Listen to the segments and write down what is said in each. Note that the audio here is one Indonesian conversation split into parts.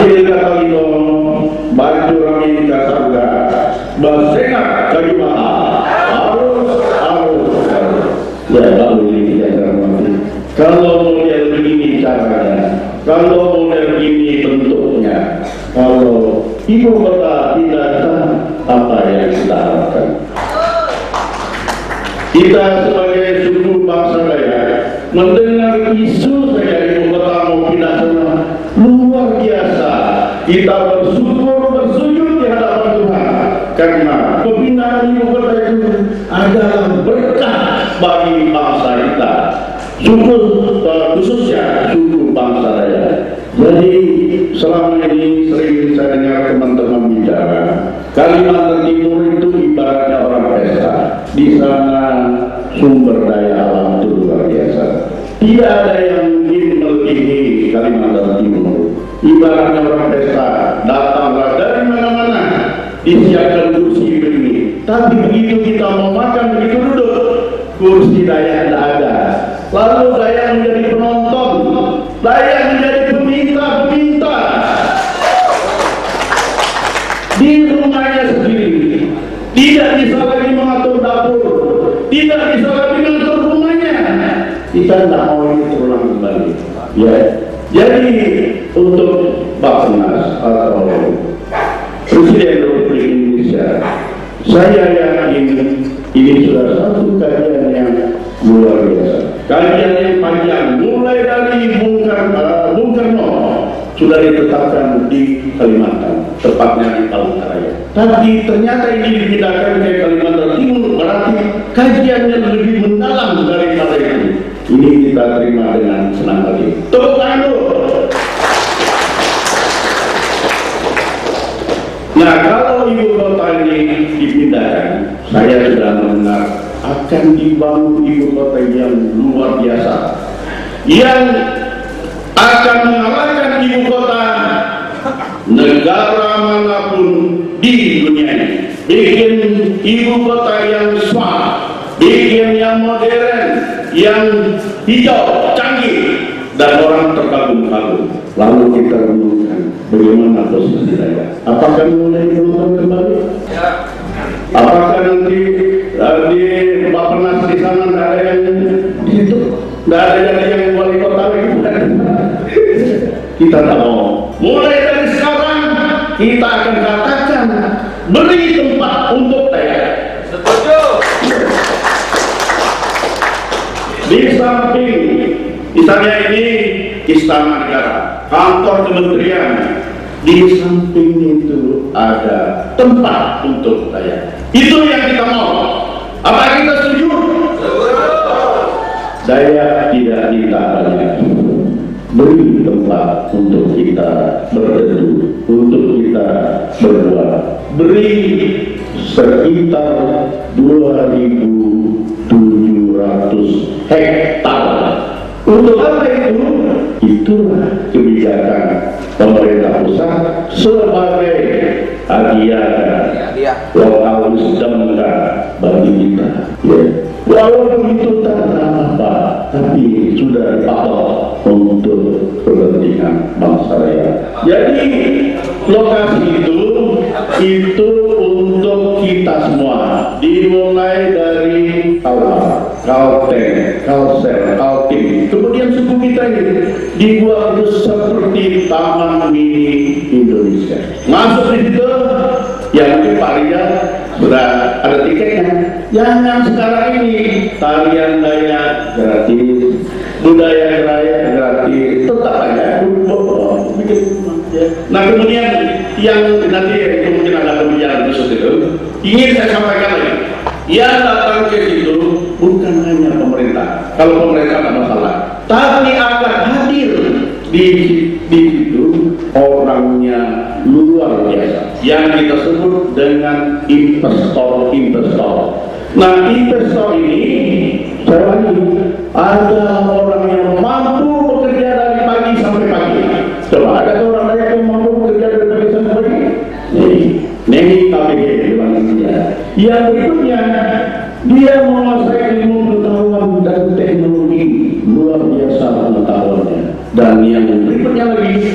Adil kata lino, baju rami kasarga, bersengat kayu mahal, harus. Ya, lalu ini tidak mati. Kalau model begini caranya, kalau model begini bentuknya, kalau ibu kota tidak tahu apa yang kita harapkan. Kita sebagai suku bangsa Dayak mendengar isu saja ibu kota mau pindah sana, luar biasa. Kita bersyukur, bersujud di hadapan Tuhan karena pemindahan ibu kota itu adalah berkah bagi bangsa kita, suku khususnya suku bangsa Dayak. Jadi selama ini sering saya dengar teman-teman bicara, Kalimantan Timur itu ibaratnya orang pesta. Di sana sumber daya alam itu luar biasa. Tidak ada yang ingin melebihi Kalimantan Timur. Ibaratnya orang pesta, datanglah dari mana-mana, disiapkan kursi begini. Tapi begitu kita mau makan, begitu duduk, kursi Dayak tidak ada. Lalu Dayak menjadi penonton, Dayak menjadi peminta-peminta di rumahnya sendiri. Tidak bisa lagi mengatur dapur, tidak bisa lagi mengatur rumahnya. Kita tidak mau ini terulang kembali. Ya, jadi untuk Bappenas atau Presiden Republik Indonesia, saya yakin ini sudah satu kajian yang luar biasa. Kajian yang panjang, mulai dari Bung Karno sudah ditetapkan di Kalimantan, tepatnya di Palangkaraya. Tapi ternyata ini dipindahkan ke Kalimantan Timur, berarti kajiannya lebih mendalam daripada itu. Ini kita terima dengan senang hati. Tepuk tangan dulu. Nah, kalau ibu kota ini dipindahkan, saya sudah mendengar akan dibangun ibu kota yang luar biasa, yang akan mengalahkan ibu kota negara manapun di dunia ini. Bikin ibu kota yang smart, bikin yang modern, yang hijau, canggih, dan orang terkagum-kagum. Lalu kita renungkan bagaimana posisi Dayak. Apakah mulai menonton kembali? Ya. Apakah nanti di Bappenas di sana tidak ada yang itu, tidak ada yang wali kota lagi? Kita tak mau. Mulai dari sekarang kita akan katakan beri tempat untuk Dayak. Setuju. Di samping misalnya ini Istana Negara, kantor kementerian, di samping itu ada tempat untuk Dayak. Itu yang kita mau. Apa kita setuju? Dayak tidak minta banyak. Beri tempat untuk kita berteduh, untuk kita berbuat. Beri sekitar 2.700 hektar. Untuk apa itu? Itulah kebijakan pemerintah pusat sebagai hadiah lokal wisdom bagi kita. Ya. Walaupun itu tak apa, tapi sudah dipatok untuk kepentingan bangsa Dayak. Jadi lokasi itu untuk kita semua, dimulai dari Kalteng, Kalsel, Kaltim, kemudian suku kita ini dibuat itu seperti Taman Mini Indonesia. Masuk di situ, ya mungkin Pak Ria sudah ada tiketnya. Yang sekarang ini tarian Dayak gratis, budaya Dayak gratis, tetap aja. Nah kemudian yang nanti mungkin ada pembicaraan khusus itu, ingin saya sampaikan lagi. Yang datang ke situ bukan hanya pemerintah. Kalau pemerintah tidak masalah, tapi akan hadir di situ orangnya luar biasa, yang kita sebut dengan investor. Nah, investor ini saya ada orang yang mampu bekerja dari pagi sampai pagi. Coba ada orang lain yang mampu bekerja dari pagi sampai pagi? Nih KPG yang berikutnya, dia menguasai ilmu pengetahuan dan teknologi, luar biasa pengetahuannya. Dan yang berikutnya lagi, dia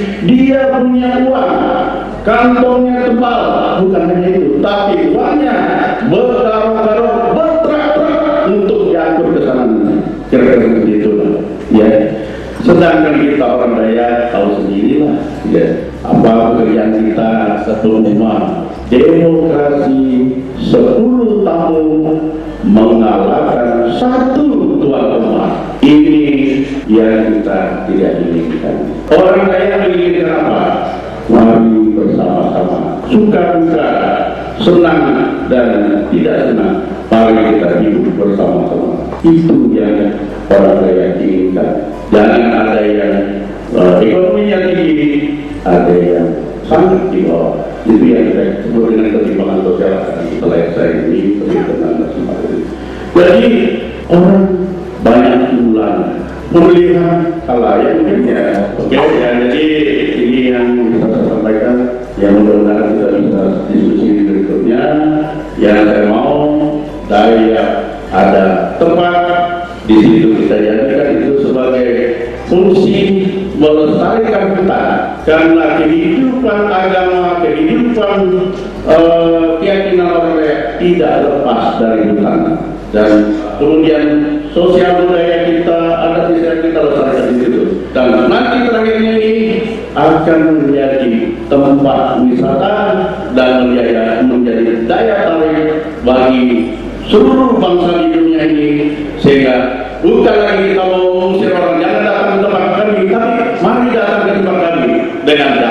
dia punya uang, kantongnya tebal, bukan hanya itu, tapi uangnya berkarung-karung, bertrak-trak untuk diatur ke sana. Kira-kira seperti itu, ya. Sedangkan kita orang Dayak tahu sendirilah, ya, apa pekerjaan kita satu umat. Demokrasi 10 tahun mengalahkan 1 tuan rumah. Ini yang kita tidak inginkan. Orang Dayak menginginkan apa? Mari bersama-sama, suka duka, senang dan tidak senang, mari kita hidup bersama-sama. Itu yang orang Dayak inginkan. Jangan ada yang ekonominya tinggi, ada yang sangat di bawah. Itu yang kita sebut dengan ketimpangan sosial setelah saya ini berkenaan dan sebagainya. Jadi orang banyak ulang pemilihan khalayak mungkin ya. Oke ya, jadi ini yang bisa saya sampaikan, yang mudah-mudahan kita bisa diskusi berikutnya. Yang saya mau Dayak ada tempat di situ kita jadikan itu sebagai fungsi melestarikan hutan, karena kehidupan agama, kehidupan keyakinan orang Dayak tidak lepas dari hutan. Dan kemudian sosial budaya kita, adat istiadat kita lestarikan di situ. Dan nanti terakhirnya ini akan menjadi tempat wisata dan menjadi daya tarik bagi seluruh bangsa di dunia ini, sehingga bukan lagi kita mau mengusir orang, jangan datang ke tempat kami, tapi mari datang ke tempat kami dengan